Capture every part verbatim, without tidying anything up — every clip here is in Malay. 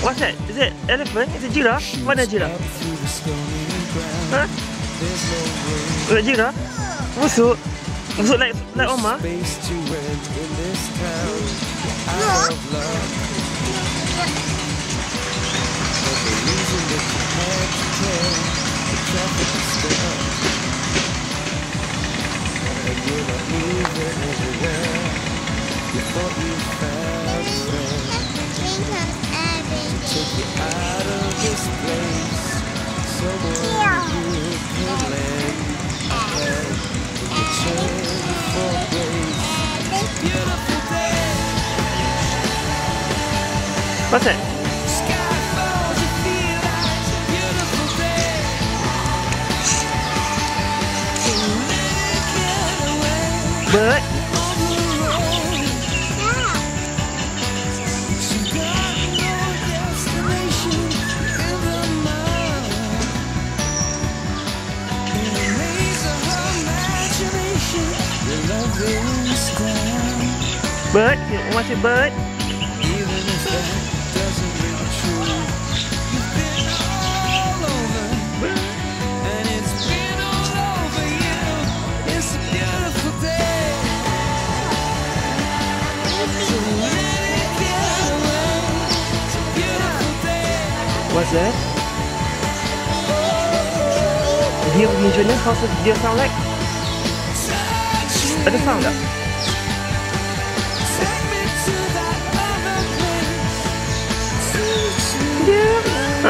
What's that? Is it elephant? Is it giraffe? Mana giraffe? Huh? Is it giraffe? Busuk? Busuk like, like Oma? What's that? Bird? Bird? You want a bird? What's that? Dia punya jenis how dia sound like? Ada sound tak? Dia ha.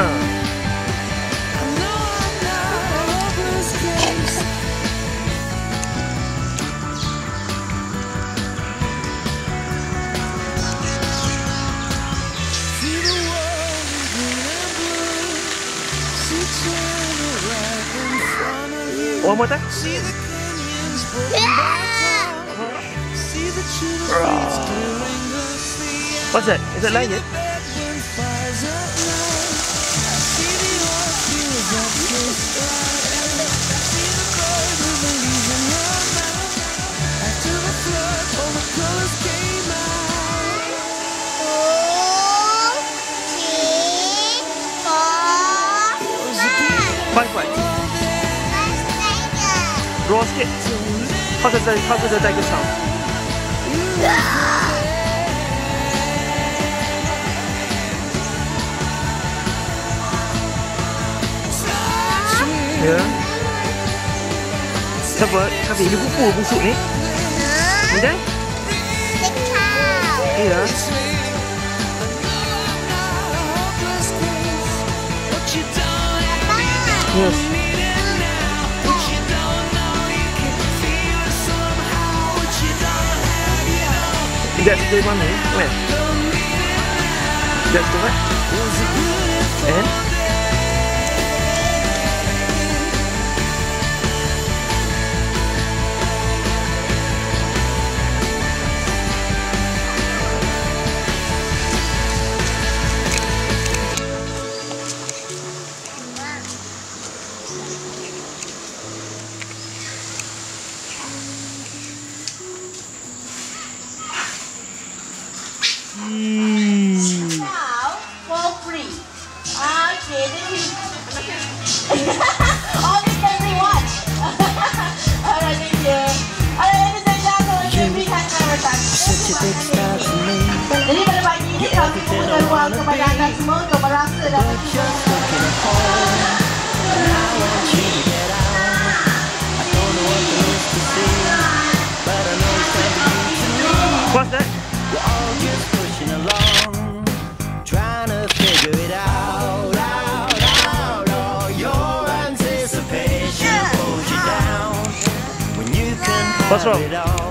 One more time. What's that? Is that lion? Five five. Roar sikit. How does the how does the tiger sound? Ya. Siapa? Siapa ini kupu busuk ni? Ni dah? Ya. Yes. That's the one, where? That's the what? And? Now for free. Okay, then we only can we watch. Alright, thank you. Alright, ladies and gentlemen, we can never touch. Jadi pada pagi ini kami membuka ruang kepada anda semua untuk merasa dan What's that? We're all just pushing along, trying to figure it out, out, out. All your anticipation pulls you down when you can have What's wrong? it all.